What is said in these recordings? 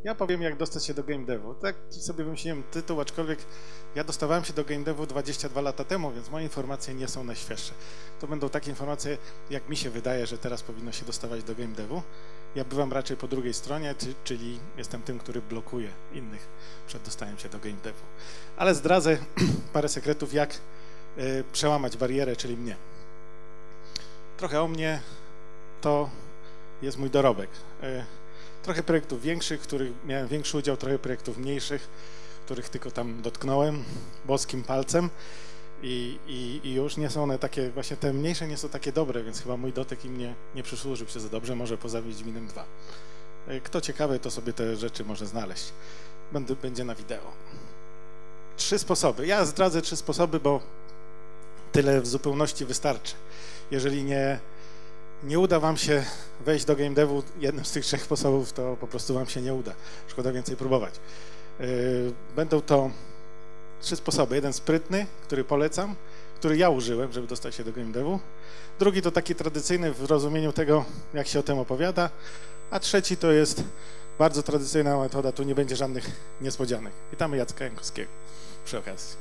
Ja powiem, jak dostać się do game devu. Taki sobie wymyśliłem tytuł, aczkolwiek ja dostawałem się do game devu 22 lata temu, więc moje informacje nie są najświeższe. To będą takie informacje, jak mi się wydaje, że teraz powinno się dostawać do game devu. Ja bywam raczej po drugiej stronie, czyli jestem tym, który blokuje innych przed dostaniem się do game devu. Ale zdradzę parę sekretów, jak przełamać barierę, czyli mnie. Trochę o mnie, to jest mój dorobek. Trochę projektów większych, w których miałem większy udział, trochę projektów mniejszych, których tylko tam dotknąłem boskim palcem i już nie są one takie, właśnie te mniejsze nie są takie dobre, więc chyba mój dotyk im nie przysłużył się za dobrze, może poza Wiedźminem 2. Kto ciekawy, to sobie te rzeczy może znaleźć. Będzie na wideo. 3 sposoby. Ja zdradzę 3 sposoby, bo tyle w zupełności wystarczy. Jeżeli nie uda wam się wejść do game devu jednym z tych 3 sposobów, to po prostu wam się nie uda. Szkoda więcej próbować. Będą to 3 sposoby. Jeden sprytny, który polecam, który ja użyłem, żeby dostać się do game devu. Drugi to taki tradycyjny w rozumieniu tego, jak się o tym opowiada. A trzeci to jest bardzo tradycyjna metoda, tu nie będzie żadnych niespodzianek. Witamy Jacka Jankowskiego przy okazji.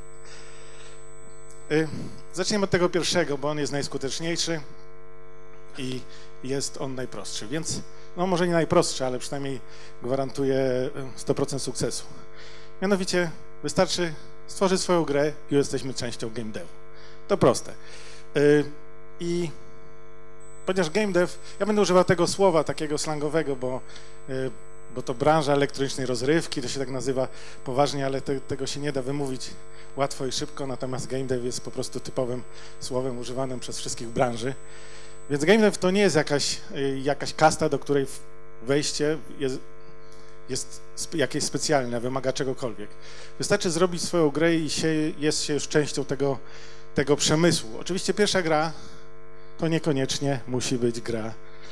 Zaczniemy od tego pierwszego, bo on jest najskuteczniejszy i jest on najprostszy, więc no może nie najprostszy, ale przynajmniej gwarantuje 100% sukcesu. Mianowicie wystarczy stworzyć swoją grę i jesteśmy częścią game devu. To proste. I ponieważ game dev, ja będę używał tego słowa takiego slangowego, bo to branża elektronicznej rozrywki, to się tak nazywa poważnie, ale tego się nie da wymówić łatwo i szybko, natomiast game dev jest po prostu typowym słowem używanym przez wszystkich branży. Więc game dev to nie jest jakaś kasta, do której wejście jest jakieś specjalne, wymaga czegokolwiek. Wystarczy zrobić swoją grę i jest się już częścią tego przemysłu. Oczywiście pierwsza gra to niekoniecznie musi być gra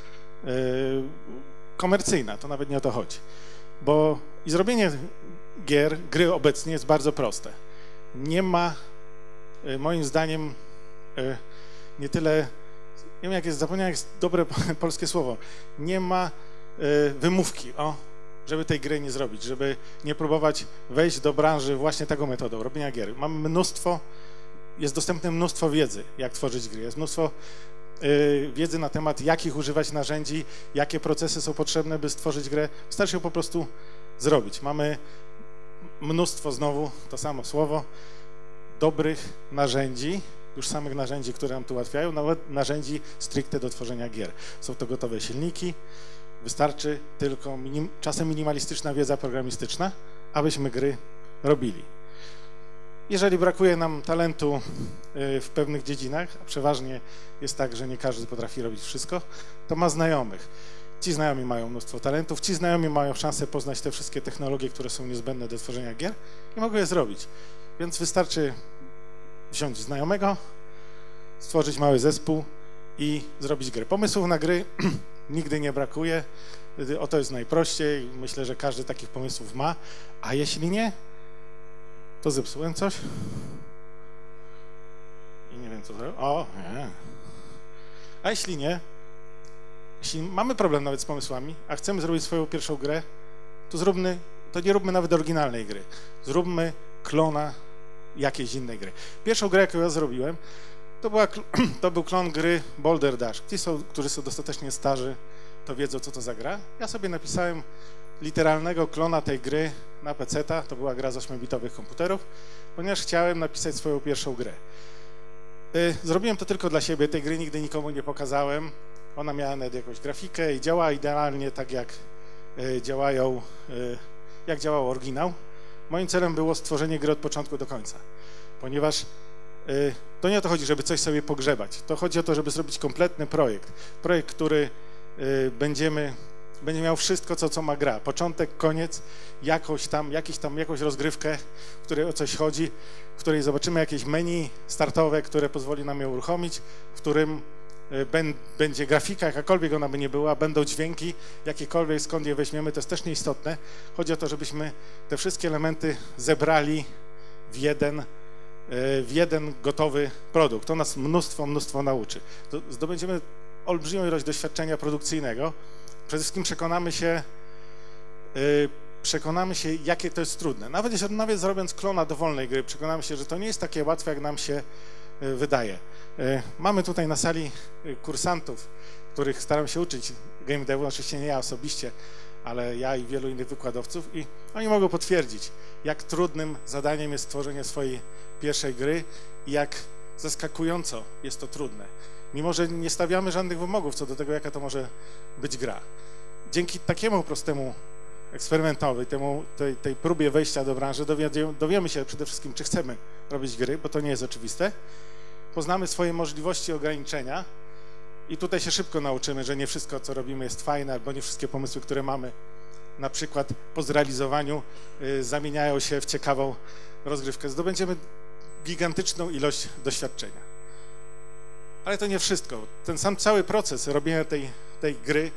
komercyjna, to nawet nie o to chodzi. Bo i zrobienie gry obecnie jest bardzo proste. Nie ma, moim zdaniem, nie tyle, nie wiem jak jest, zapomniałem jak jest dobre polskie słowo, nie ma wymówki, żeby tej gry nie zrobić, żeby nie próbować wejść do branży właśnie taką metodą robienia gier. Mamy jest dostępne mnóstwo wiedzy, jak tworzyć gry, jest mnóstwo wiedzy na temat, jakich używać narzędzi, jakie procesy są potrzebne, by stworzyć grę. Wystarczy ją po prostu zrobić. Mamy mnóstwo, znowu to samo słowo, dobrych narzędzi, już samych narzędzi, które nam to ułatwiają, nawet narzędzi stricte do tworzenia gier. Są to gotowe silniki, wystarczy tylko czasem minimalistyczna wiedza programistyczna, abyśmy gry robili. Jeżeli brakuje nam talentu w pewnych dziedzinach, a przeważnie jest tak, że nie każdy potrafi robić wszystko, to ma znajomych. Ci znajomi mają mnóstwo talentów, ci znajomi mają szansę poznać te wszystkie technologie, które są niezbędne do tworzenia gier i mogą je zrobić. Więc wystarczy wziąć znajomego, stworzyć mały zespół i zrobić grę. Pomysłów na gry nigdy nie brakuje, to jest najprościej, myślę, że każdy takich pomysłów ma, a jeśli nie, to zepsułem coś i nie wiem co zrobić. Nie. A jeśli nie, jeśli mamy problem nawet z pomysłami, a chcemy zrobić swoją pierwszą grę, to nie róbmy nawet oryginalnej gry. Zróbmy klona jakiejś innej gry. Pierwszą grę, jaką ja zrobiłem, to był klon gry Boulder Dash. Ci, którzy są dostatecznie starzy, to wiedzą, co to za gra. Ja sobie napisałem literalnego klona tej gry na PC-ta, to była gra z 8-bitowych komputerów, ponieważ chciałem napisać swoją pierwszą grę. Zrobiłem to tylko dla siebie, tej gry nigdy nikomu nie pokazałem. Ona miała nawet jakąś grafikę i działa idealnie tak, jak działał oryginał. Moim celem było stworzenie gry od początku do końca, ponieważ to nie o to chodzi, żeby coś sobie pogrzebać. To chodzi o to, żeby zrobić kompletny projekt. Projekt, który będzie miał wszystko, co ma gra. Początek, koniec, jakąś rozgrywkę, w której o coś chodzi, w której zobaczymy jakieś menu startowe, które pozwoli nam ją uruchomić, w którym będzie grafika, jakakolwiek ona by nie była, będą dźwięki, jakiekolwiek, skąd je weźmiemy, to jest też nieistotne. Chodzi o to, żebyśmy te wszystkie elementy zebrali w jeden gotowy produkt. To nas mnóstwo nauczy. Zdobędziemy olbrzymią ilość doświadczenia produkcyjnego. Przede wszystkim przekonamy się, przekonamy się, jakie to jest trudne. Nawet zrobiąc klona dowolnej gry, przekonamy się, że to nie jest takie łatwe, jak nam się wydaje. Mamy tutaj na sali kursantów, których staram się uczyć game devu, oczywiście nie ja osobiście, ale ja i wielu innych wykładowców, i oni mogą potwierdzić, jak trudnym zadaniem jest stworzenie swojej pierwszej gry i jak zaskakująco jest to trudne. Mimo że nie stawiamy żadnych wymogów co do tego, jaka to może być gra. Dzięki takiemu prostemu eksperymentowi, tej próbie wejścia do branży, dowiemy się przede wszystkim, czy chcemy robić gry, bo to nie jest oczywiste. Poznamy swoje możliwości i ograniczenia i tutaj się szybko nauczymy, że nie wszystko, co robimy, jest fajne, albo nie wszystkie pomysły, które mamy, na przykład po zrealizowaniu, zamieniają się w ciekawą rozgrywkę. Zdobędziemy gigantyczną ilość doświadczenia. Ale to nie wszystko. Ten sam cały proces robienia tej gry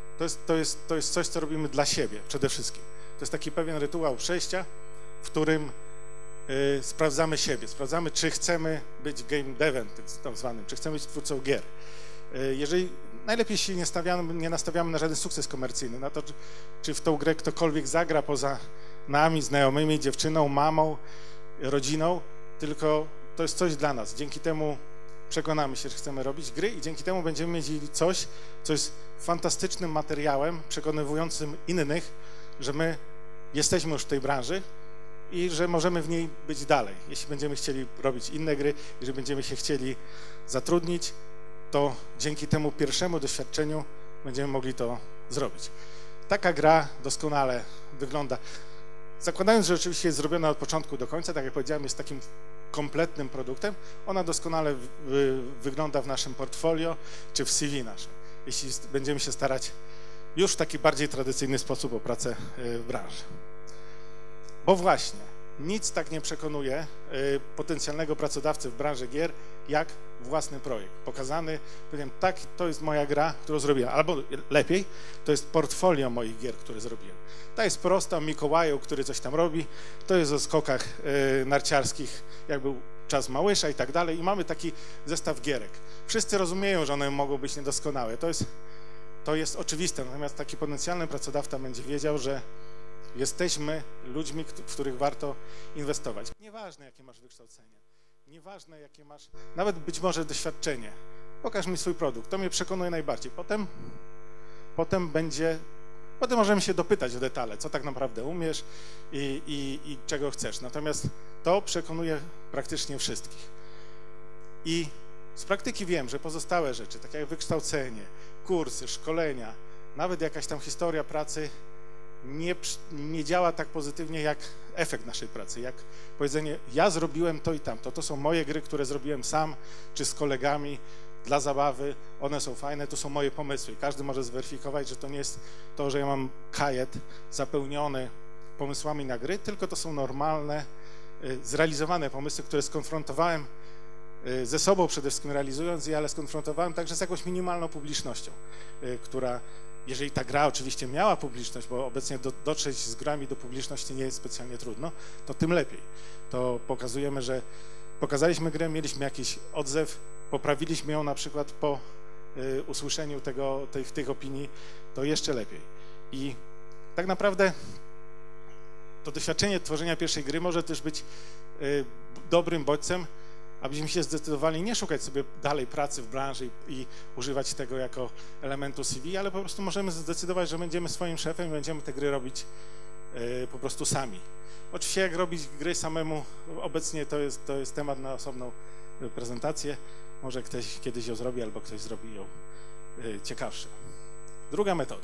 to jest coś, co robimy dla siebie przede wszystkim. To jest taki pewien rytuał przejścia, w którym sprawdzamy siebie, sprawdzamy, czy chcemy być game devem, tak zwanym, czy chcemy być twórcą gier. Jeżeli najlepiej się nie nastawiamy na żaden sukces komercyjny, na to, czy w tą grę ktokolwiek zagra poza nami, znajomymi, dziewczyną, mamą, rodziną, tylko to jest coś dla nas. Dzięki temu przekonamy się, że chcemy robić gry i dzięki temu będziemy mieli coś, co jest fantastycznym materiałem przekonywującym innych, że my jesteśmy już w tej branży i że możemy w niej być dalej. Jeśli będziemy chcieli robić inne gry, jeżeli będziemy się chcieli zatrudnić, to dzięki temu pierwszemu doświadczeniu będziemy mogli to zrobić. Taka gra doskonale wygląda. Zakładając, że oczywiście jest zrobiona od początku do końca, tak jak powiedziałem, jest takim kompletnym produktem, ona doskonale wygląda w naszym portfolio czy w CV naszym, jeśli będziemy się starać już w taki bardziej tradycyjny sposób o pracę w branży. Bo właśnie nic tak nie przekonuje potencjalnego pracodawcy w branży gier, jak własny projekt. Pokazany, powiem, tak, to jest moja gra, którą zrobiłem, albo lepiej, to jest portfolio moich gier, które zrobiłem. Ta jest prosta, o Mikołaju, który coś tam robi, to jest o skokach narciarskich, jak był Czas Małysza i tak dalej, i mamy taki zestaw gierek. Wszyscy rozumieją, że one mogą być niedoskonałe, to jest oczywiste, natomiast taki potencjalny pracodawca będzie wiedział, że jesteśmy ludźmi, w których warto inwestować. Nieważne, jakie masz wykształcenie, nieważne, jakie masz, nawet być może doświadczenie. Pokaż mi swój produkt, to mnie przekonuje najbardziej. Potem możemy się dopytać o detale, co tak naprawdę umiesz i czego chcesz. Natomiast to przekonuje praktycznie wszystkich. I z praktyki wiem, że pozostałe rzeczy, takie jak wykształcenie, kursy, szkolenia, nawet jakaś tam historia pracy nie działa tak pozytywnie jak efekt naszej pracy, jak powiedzenie, ja zrobiłem to i tamto, to są moje gry, które zrobiłem sam czy z kolegami dla zabawy, one są fajne, to są moje pomysły. Każdy może zweryfikować, że to nie jest to, że ja mam kajet zapełniony pomysłami na gry, tylko to są normalne, zrealizowane pomysły, które skonfrontowałem ze sobą przede wszystkim realizując je, ale skonfrontowałem także z jakąś minimalną publicznością, która, jeżeli ta gra oczywiście miała publiczność, bo obecnie dotrzeć z grami do publiczności nie jest specjalnie trudno, to tym lepiej. To pokazujemy, że pokazaliśmy grę, mieliśmy jakiś odzew, poprawiliśmy ją na przykład po usłyszeniu tych opinii, to jeszcze lepiej. I tak naprawdę to doświadczenie tworzenia pierwszej gry może też być dobrym bodźcem, abyśmy się zdecydowali nie szukać sobie dalej pracy w branży i używać tego jako elementu CV, ale po prostu możemy zdecydować, że będziemy swoim szefem i będziemy te gry robić po prostu sami. Oczywiście jak robić gry samemu, obecnie to jest temat na osobną prezentację. Może ktoś kiedyś ją zrobi, albo ktoś zrobi ją ciekawszy. Druga metoda.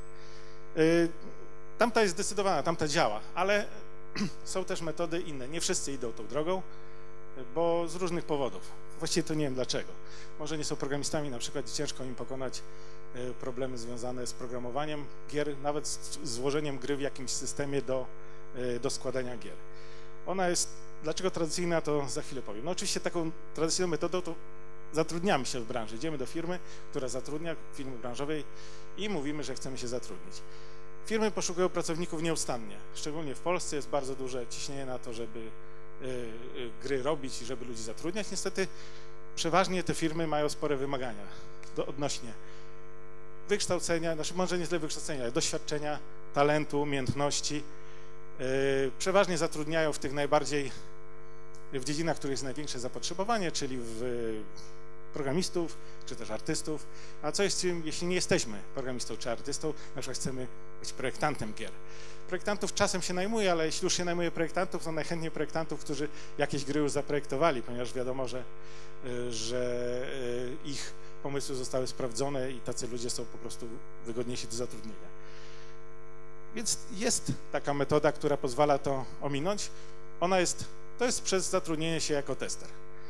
Tamta jest zdecydowana, tamta działa, ale są też metody inne. Nie wszyscy idą tą drogą, bo z różnych powodów. Właściwie to nie wiem dlaczego. Może nie są programistami, na przykład ciężko im pokonać problemy związane z programowaniem gier, nawet z złożeniem gry w jakimś systemie do składania gier. Ona jest, dlaczego tradycyjna, to za chwilę powiem. No oczywiście taką tradycyjną metodą to zatrudniamy się w branży. Idziemy do firmy, która zatrudnia, firmy branżowej i mówimy, że chcemy się zatrudnić. Firmy poszukują pracowników nieustannie. Szczególnie w Polsce jest bardzo duże ciśnienie na to, żeby gry robić i żeby ludzi zatrudniać. Niestety przeważnie te firmy mają spore wymagania odnośnie wykształcenia, znaczy może nie tyle wykształcenia, ale doświadczenia, talentu, umiejętności. Przeważnie zatrudniają w tych najbardziej, w dziedzinach, w których jest największe zapotrzebowanie, czyli w programistów, czy też artystów. A co jest, jeśli nie jesteśmy programistą czy artystą, na przykład chcemy być projektantem gier. Projektantów czasem się najmuje, ale jeśli już się najmuje projektantów, to najchętniej projektantów, którzy jakieś gry już zaprojektowali, ponieważ wiadomo, że ich pomysły zostały sprawdzone i tacy ludzie są po prostu wygodniejsi do zatrudnienia. Więc jest taka metoda, która pozwala to ominąć. To jest przez zatrudnienie się jako tester.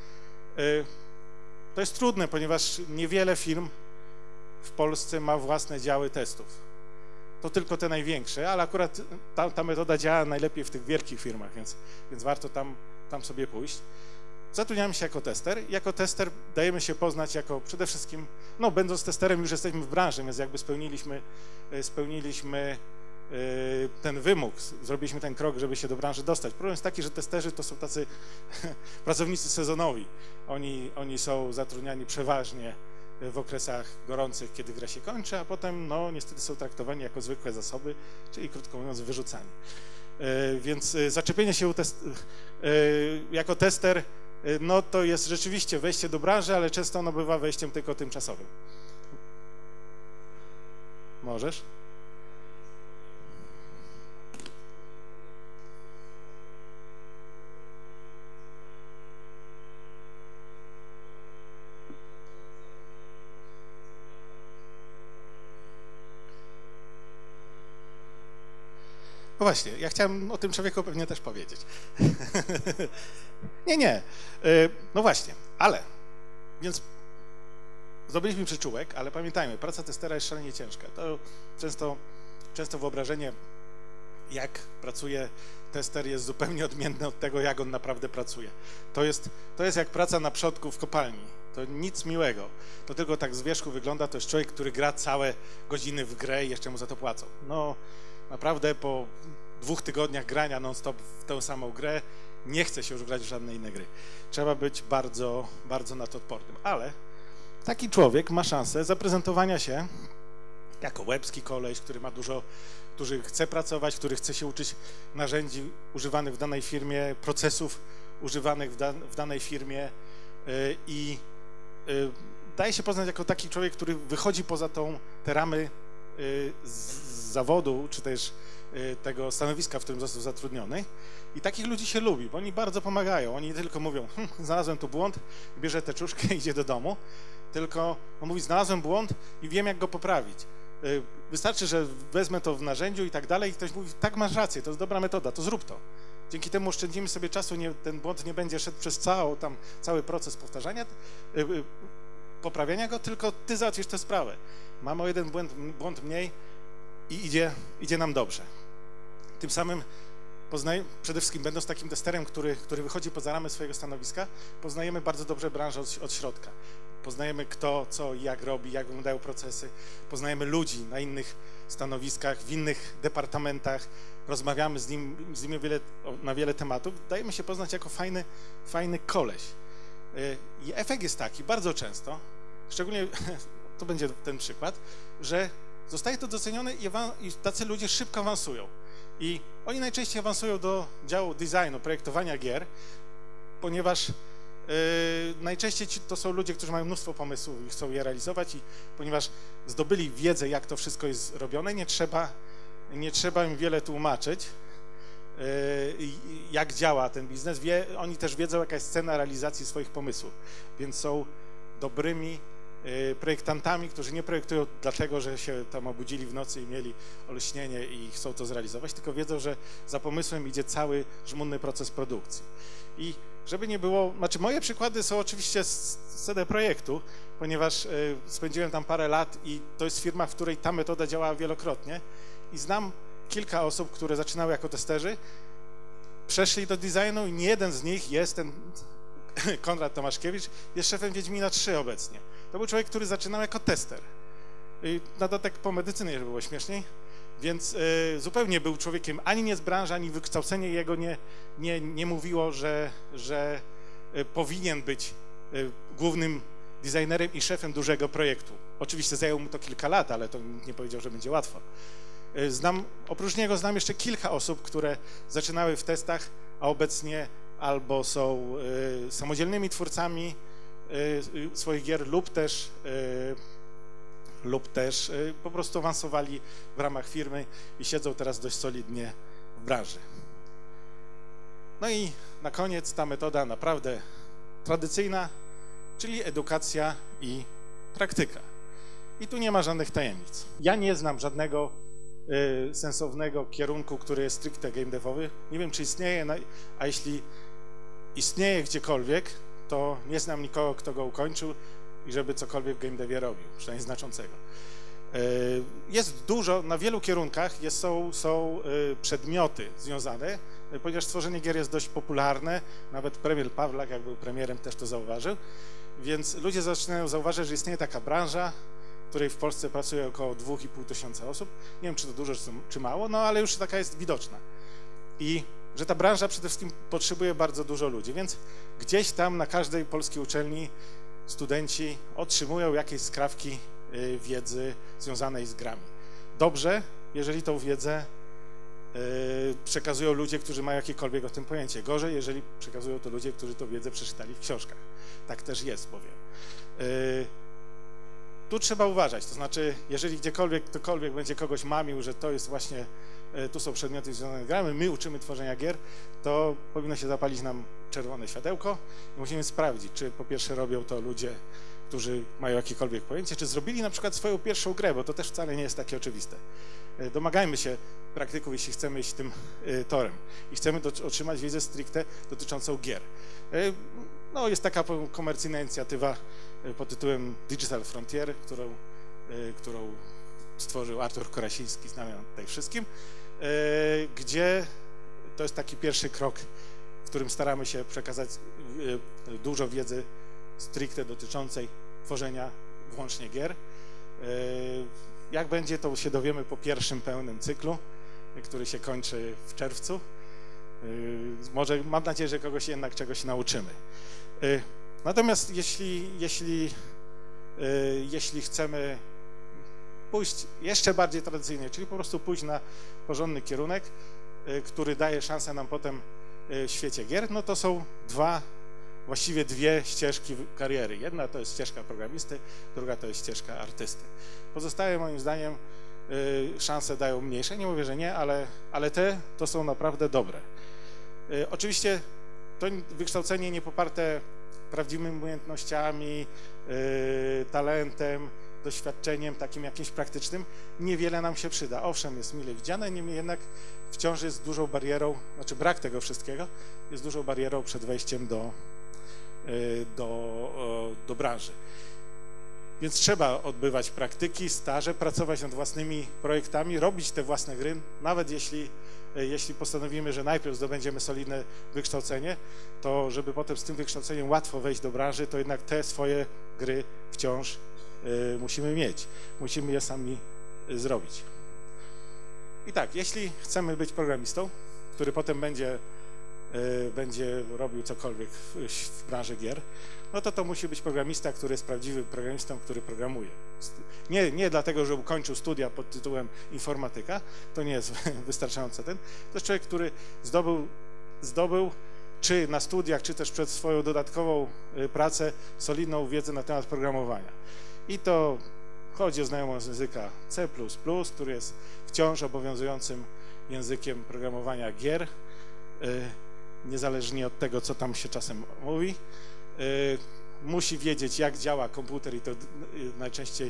To jest trudne, ponieważ niewiele firm w Polsce ma własne działy testów. To tylko te największe, ale akurat ta metoda działa najlepiej w tych wielkich firmach, więc warto tam sobie pójść. Zatrudniamy się jako tester. Jako tester dajemy się poznać jako przede wszystkim, no będąc testerem już jesteśmy w branży, więc jakby spełniliśmy ten wymóg, zrobiliśmy ten krok, żeby się do branży dostać. Problem jest taki, że testerzy to są tacy pracownicy sezonowi. Oni są zatrudniani przeważnie w okresach gorących, kiedy gra się kończy, a potem no niestety są traktowani jako zwykłe zasoby, czyli krótko mówiąc wyrzucani. Więc zaczepienie się jako tester, no to jest rzeczywiście wejście do branży, ale często ono bywa wejściem tylko tymczasowym. Możesz? No właśnie, ja chciałem o tym człowieku pewnie też powiedzieć. Nie. No właśnie, więc zdobyliśmy przyczółek, ale pamiętajmy, praca testera jest szalenie ciężka. To często wyobrażenie, jak pracuje tester, jest zupełnie odmienne od tego, jak on naprawdę pracuje. To jest jak praca na przodku w kopalni. To nic miłego. To tylko tak z wierzchu wygląda, to jest człowiek, który gra całe godziny w grę i jeszcze mu za to płacą. No, naprawdę po 2 tygodniach grania non-stop w tę samą grę nie chce się już grać w żadne inne gry. Trzeba być bardzo, bardzo na to odpornym. Ale taki człowiek ma szansę zaprezentowania się jako łebski koleś, który chce pracować, który chce się uczyć narzędzi używanych w danej firmie, procesów używanych w danej firmie i daje się poznać jako taki człowiek, który wychodzi poza te ramy z zawodu, czy też tego stanowiska, w którym został zatrudniony. I takich ludzi się lubi, bo oni bardzo pomagają. Oni nie tylko mówią, znalazłem tu błąd, bierze teczuszkę i idzie do domu, tylko on mówi, znalazłem błąd i wiem, jak go poprawić. Wystarczy, że wezmę to w narzędziu i tak dalej i ktoś mówi, tak, masz rację, to jest dobra metoda, to zrób to. Dzięki temu oszczędzimy sobie czasu, ten błąd nie będzie szedł przez cały proces powtarzania, poprawiania go, tylko ty załatwisz tę sprawę. Mamy o jeden błąd mniej i idzie nam dobrze. Tym samym przede wszystkim będąc takim testerem, który wychodzi poza ramy swojego stanowiska, poznajemy bardzo dobrze branżę od środka. Poznajemy kto, co i jak robi, jak wyglądają procesy, poznajemy ludzi na innych stanowiskach, w innych departamentach, rozmawiamy z nimi na wiele tematów, dajemy się poznać jako fajny koleś. I efekt jest taki, bardzo często, szczególnie to będzie ten przykład, że zostaje to docenione i tacy ludzie szybko awansują. I oni najczęściej awansują do działu designu, projektowania gier, ponieważ najczęściej to są ludzie, którzy mają mnóstwo pomysłów i chcą je realizować i ponieważ zdobyli wiedzę, jak to wszystko jest robione, nie trzeba im wiele tłumaczyć, jak działa ten biznes. Oni też wiedzą, jaka jest cena realizacji swoich pomysłów, więc są dobrymi projektantami, którzy nie projektują dlatego, że się tam obudzili w nocy i mieli olśnienie i chcą to zrealizować, tylko wiedzą, że za pomysłem idzie cały żmudny proces produkcji. I żeby nie było, znaczy moje przykłady są oczywiście z CD Projektu, ponieważ spędziłem tam parę lat i to jest firma, w której ta metoda działała wielokrotnie i znam kilka osób, które zaczynały jako testerzy, przeszli do designu i nie jeden z nich jest ten Konrad Tomaszkiewicz, jest szefem Wiedźmina 3 obecnie. To był człowiek, który zaczynał jako tester. I na dodatek po medycynie, żeby było śmieszniej, więc zupełnie był człowiekiem ani nie z branży, ani wykształcenie jego nie mówiło, że powinien być głównym designerem i szefem dużego projektu. Oczywiście zajęło mu to kilka lat, ale to nikt nie powiedział, że będzie łatwo. Oprócz niego znam jeszcze kilka osób, które zaczynały w testach, a obecnie albo są samodzielnymi twórcami swoich gier lub też po prostu awansowali w ramach firmy i siedzą teraz dość solidnie w branży. No i na koniec ta metoda naprawdę tradycyjna, czyli edukacja i praktyka. I tu nie ma żadnych tajemnic. Ja nie znam żadnego sensownego kierunku, który jest stricte game devowy. Nie wiem, czy istnieje, a jeśli istnieje gdziekolwiek, to nie znam nikogo, kto go ukończył i żeby cokolwiek w game devie robił, przynajmniej znaczącego. Jest dużo, na wielu kierunkach są przedmioty związane, ponieważ tworzenie gier jest dość popularne, nawet premier Pawlak, jak był premierem, też to zauważył, więc ludzie zaczynają zauważyć, że istnieje taka branża, w której w Polsce pracuje około 2500 osób. Nie wiem, czy to dużo, czy mało, no ale już taka jest widoczna. I że ta branża przede wszystkim potrzebuje bardzo dużo ludzi, więc gdzieś tam na każdej polskiej uczelni studenci otrzymują jakieś skrawki wiedzy związanej z grami. Dobrze, jeżeli tą wiedzę przekazują ludzie, którzy mają jakiekolwiek o tym pojęcie. Gorzej, jeżeli przekazują to ludzie, którzy tę wiedzę przeczytali w książkach. Tak też jest, powiem. Tu trzeba uważać, to znaczy, jeżeli gdziekolwiek ktokolwiek będzie kogoś mamił, że to jest właśnie, tu są przedmioty związane z grami, my uczymy tworzenia gier, to powinno się zapalić nam czerwone światełko i musimy sprawdzić, czy po pierwsze robią to ludzie, którzy mają jakiekolwiek pojęcie, czy zrobili na przykład swoją pierwszą grę, bo to też wcale nie jest takie oczywiste. Domagajmy się praktyków, jeśli chcemy iść tym torem i chcemy otrzymać wiedzę stricte dotyczącą gier. No, jest taka komercyjna inicjatywa pod tytułem Digital Frontier, którą stworzył Artur Korasiński, znany tutaj wszystkim, gdzie to jest taki pierwszy krok, w którym staramy się przekazać dużo wiedzy stricte dotyczącej tworzenia wyłącznie gier. Jak będzie, to się dowiemy po pierwszym pełnym cyklu, który się kończy w czerwcu. Może, mam nadzieję, że kogoś jednak czegoś nauczymy. Natomiast jeśli chcemy pójść jeszcze bardziej tradycyjnie, czyli po prostu pójść na porządny kierunek, który daje szansę nam potem w świecie gier, no to są właściwie dwie ścieżki kariery. Jedna to jest ścieżka programisty, druga to jest ścieżka artysty. Pozostałe, moim zdaniem, szanse dają mniejsze. Nie mówię, że nie, ale te to są naprawdę dobre. Oczywiście to wykształcenie nie poparte prawdziwymi umiejętnościami, talentem, doświadczeniem takim jakimś praktycznym, niewiele nam się przyda. Owszem, jest mile widziane, niemniej jednak wciąż jest dużą barierą, znaczy brak tego wszystkiego jest dużą barierą przed wejściem do branży. Więc trzeba odbywać praktyki, staże, pracować nad własnymi projektami, robić te własne gry, nawet jeśli postanowimy, że najpierw zdobędziemy solidne wykształcenie, to żeby potem z tym wykształceniem łatwo wejść do branży, to jednak te swoje gry wciąż musimy mieć. Musimy je sami zrobić. I tak, jeśli chcemy być programistą, który potem będzie robił cokolwiek w branży gier, no to musi być programista, który jest prawdziwym programistą, który programuje. Nie dlatego, że ukończył studia pod tytułem informatyka, to nie jest wystarczające to jest człowiek, który zdobył czy na studiach, czy też przed swoją dodatkową pracę solidną wiedzę na temat programowania. I to chodzi o znajomość języka C++, który jest wciąż obowiązującym językiem programowania gier, niezależnie od tego, co tam się czasem mówi. Musi wiedzieć, jak działa komputer i to najczęściej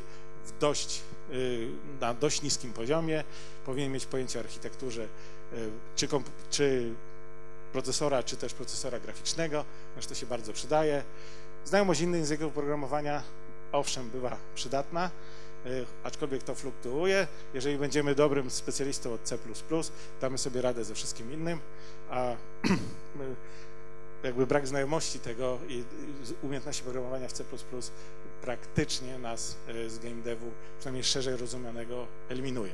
na dość niskim poziomie. Powinien mieć pojęcie o architekturze czy procesora, czy też procesora graficznego, ponieważ to się bardzo przydaje. Znajomość innych języków programowania, owszem, bywa przydatna, aczkolwiek to fluktuuje. Jeżeli będziemy dobrym specjalistą od C++, damy sobie radę ze wszystkim innym, a jakby brak znajomości tego i umiejętności programowania w C++ praktycznie nas z game devu, przynajmniej szerzej rozumianego, eliminuje.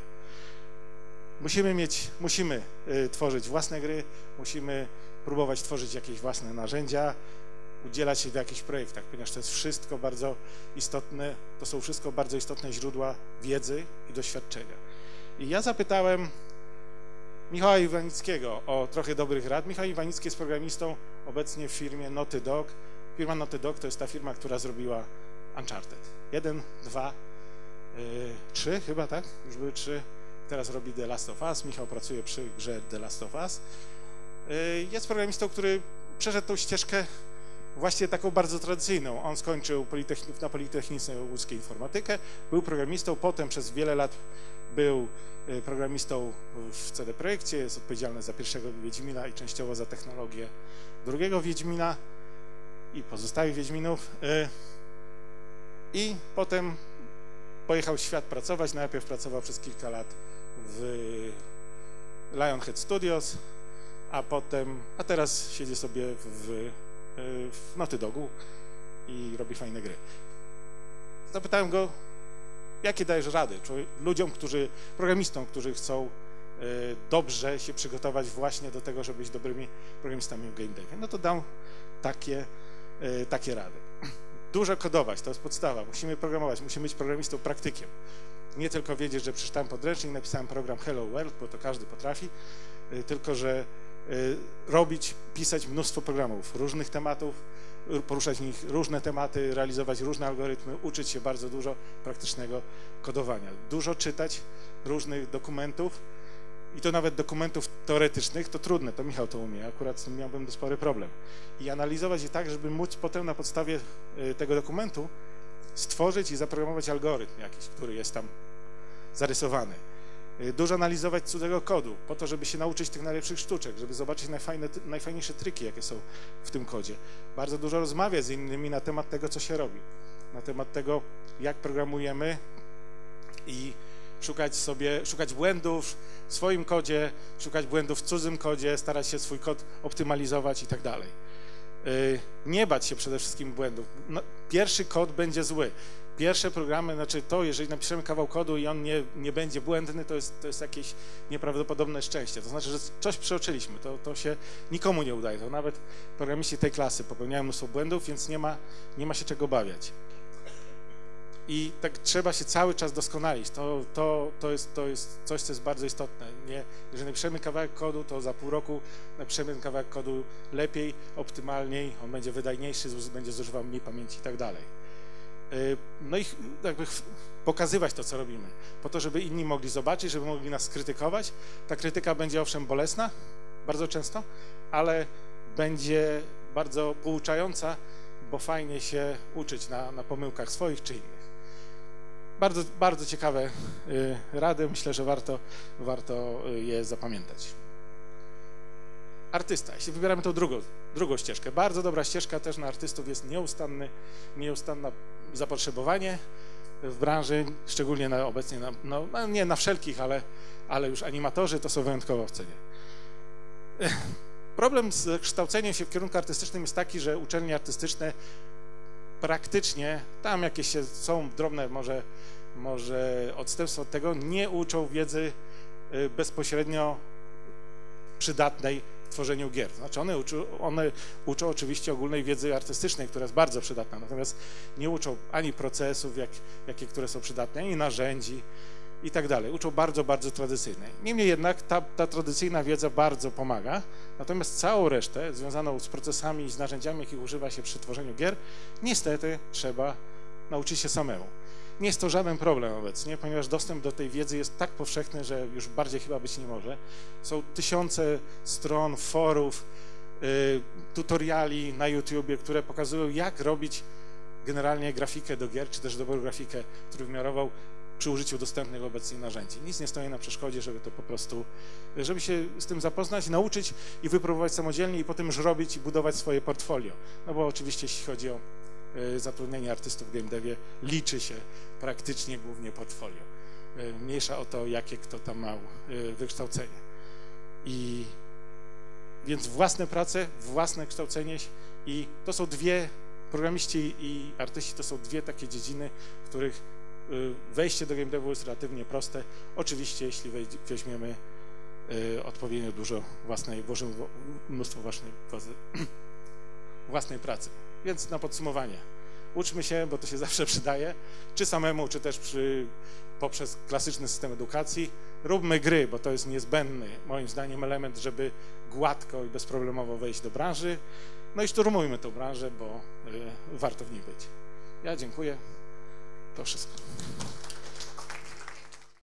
Musimy tworzyć własne gry, musimy próbować tworzyć jakieś własne narzędzia, udzielać się w jakichś projektach, ponieważ to jest wszystko bardzo istotne, to są wszystko bardzo istotne źródła wiedzy i doświadczenia. I ja zapytałem Michała Iwanickiego o trochę dobrych rad. Michał Iwanicki jest programistą obecnie w firmie Naughty Dog. Firma Naughty Dog to jest ta firma, która zrobiła Uncharted. 1, 2, 3 chyba, tak? Już były 3. Teraz robi The Last of Us. Michał pracuje przy grze The Last of Us. Jest programistą, który przeszedł tą ścieżkę właśnie taką bardzo tradycyjną. On skończył na Politechnice Łódzkiej informatykę, był programistą, potem przez wiele lat był programistą w CD Projekcie, jest odpowiedzialny za pierwszego Wiedźmina i częściowo za technologię drugiego Wiedźmina i pozostałych Wiedźminów. I potem pojechał w świat pracować. Najpierw pracował przez kilka lat w Lionhead Studios, a teraz siedzi sobie w Naughty Dogu i robi fajne gry. Zapytałem go, jakie dajesz rady ludziom, programistom, którzy chcą dobrze się przygotować właśnie do tego, żeby być dobrymi programistami w game devie. No to dam takie rady. Dużo kodować, to jest podstawa. Musimy programować, musimy być programistą praktykiem. Nie tylko wiedzieć, że przeczytałem podręcznik, napisałem program Hello World, bo to każdy potrafi, tylko że pisać mnóstwo programów, różnych tematów, poruszać w nich różne tematy, realizować różne algorytmy, uczyć się bardzo dużo praktycznego kodowania. Dużo czytać różnych dokumentów i to nawet dokumentów teoretycznych, to trudne, to Michał to umie, akurat z tym miałbym spory problem. I analizować je tak, żeby móc potem na podstawie tego dokumentu stworzyć i zaprogramować algorytm jakiś, który jest tam zarysowany. Dużo analizować cudzego kodu, po to, żeby się nauczyć tych najlepszych sztuczek, żeby zobaczyć najfajniejsze triki, jakie są w tym kodzie. Bardzo dużo rozmawiać z innymi na temat tego, co się robi, na temat tego, jak programujemy i szukać błędów w swoim kodzie, szukać błędów w cudzym kodzie, starać się swój kod optymalizować i tak dalej. Nie bać się przede wszystkim błędów. Pierwszy kod będzie zły. Pierwsze programy, znaczy to, jeżeli napiszemy kawał kodu i on nie będzie błędny, to jest jakieś nieprawdopodobne szczęście. To znaczy, że coś przeoczyliśmy, to się nikomu nie udaje. To nawet programiści tej klasy popełniają mnóstwo błędów, więc nie ma się czego obawiać. I tak trzeba się cały czas doskonalić. To jest coś, co jest bardzo istotne. Jeżeli napiszemy kawałek kodu, to za pół roku napiszemy ten kawałek kodu lepiej, optymalniej, on będzie wydajniejszy, będzie zużywał mniej pamięci i tak dalej. No i jakby pokazywać to, co robimy, po to, żeby inni mogli zobaczyć, żeby mogli nas krytykować. Ta krytyka będzie owszem bolesna, bardzo często, ale będzie bardzo pouczająca, bo fajnie się uczyć na pomyłkach swoich czy innych. Bardzo, bardzo ciekawe rady, myślę, że warto je zapamiętać. Artysta, jeśli wybieramy tą drugą ścieżkę, bardzo dobra ścieżka, też na artystów jest nieustanne zapotrzebowanie w branży, szczególnie obecnie, nie na wszelkich, ale już animatorzy to są wyjątkowo w cenie. Problem z kształceniem się w kierunku artystycznym jest taki, że uczelnie artystyczne praktycznie, tam jakieś są drobne może odstępstwa od tego, nie uczą wiedzy bezpośrednio przydatnej w tworzeniu gier. Znaczy one uczą oczywiście ogólnej wiedzy artystycznej, która jest bardzo przydatna, natomiast nie uczą ani procesów, które są przydatne, ani narzędzi i tak dalej. Uczą bardzo, bardzo tradycyjnej. Niemniej jednak ta tradycyjna wiedza bardzo pomaga, natomiast całą resztę związaną z procesami i z narzędziami, jakich używa się przy tworzeniu gier, niestety trzeba nauczyć się samemu. Nie jest to żaden problem obecnie, ponieważ dostęp do tej wiedzy jest tak powszechny, że już bardziej chyba być nie może. Są tysiące stron, forów, tutoriali na YouTubie, które pokazują, jak robić generalnie grafikę do gier, czy też dobrą grafikę trójwymiarową przy użyciu dostępnych obecnie narzędzi. Nic nie stoi na przeszkodzie, żeby to po prostu, żeby się z tym zapoznać, nauczyć i wypróbować samodzielnie i potem już robić i budować swoje portfolio. No bo oczywiście jeśli chodzi o zatrudnienie artystów w game devie, liczy się praktycznie głównie portfolio. Mniejsza o to, jakie kto tam ma wykształcenie. Więc własne prace, własne kształcenie i to są programiści i artyści to są dwie takie dziedziny, w których wejście do game devu jest relatywnie proste. Oczywiście, jeśli weźmiemy odpowiednio dużo włożymy mnóstwo własnej pracy. Więc na podsumowanie, Uczmy się, bo to się zawsze przydaje, czy samemu, czy też poprzez klasyczny system edukacji. Róbmy gry, bo to jest niezbędny, moim zdaniem, element, żeby gładko i bezproblemowo wejść do branży. No i szturmujmy tę branżę, bo warto w niej być. Ja dziękuję. To wszystko.